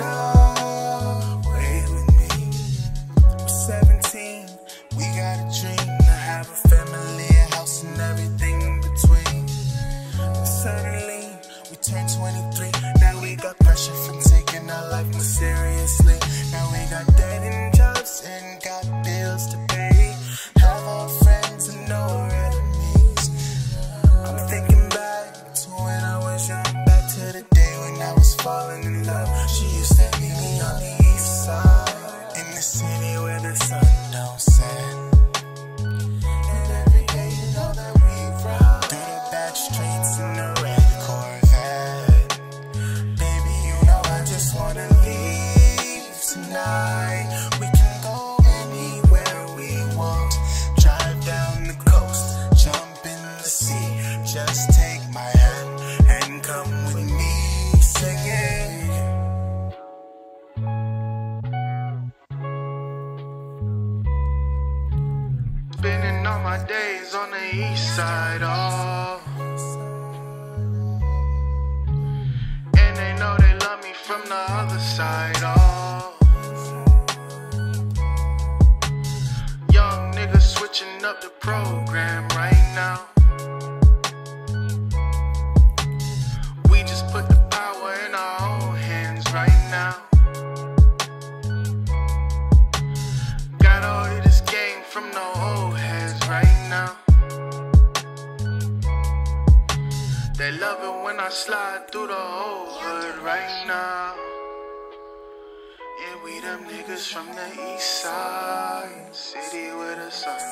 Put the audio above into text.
away with me. We're 17, we got a dream to have a family, a house and everything in between. Suddenly, we turned 23, now we got pressure from taking our life more seriously. Now we got debt and jobs and got bills to pay. Have our friends and no enemies. I'm thinking back to when I was young, back to the day when I was falling in love. She used to meet me on the east side, in the city where the sun don't set. And every day you know that we ride through the back streets in the red Corvette. Baby, you know I just wanna leave tonight. We can go anywhere we want. Drive down the coast, jump in the sea. Just take my hand and come with me, singing. Spending all my days on the east side, oh. And they know they love me from the other side, oh. Young niggas switching up the program right now. We just put the power in our own hands right now. Got all of this game from the old heads right now. They love it when I slide through the whole hood right now. Yeah, we them niggas from the east side, city with a sun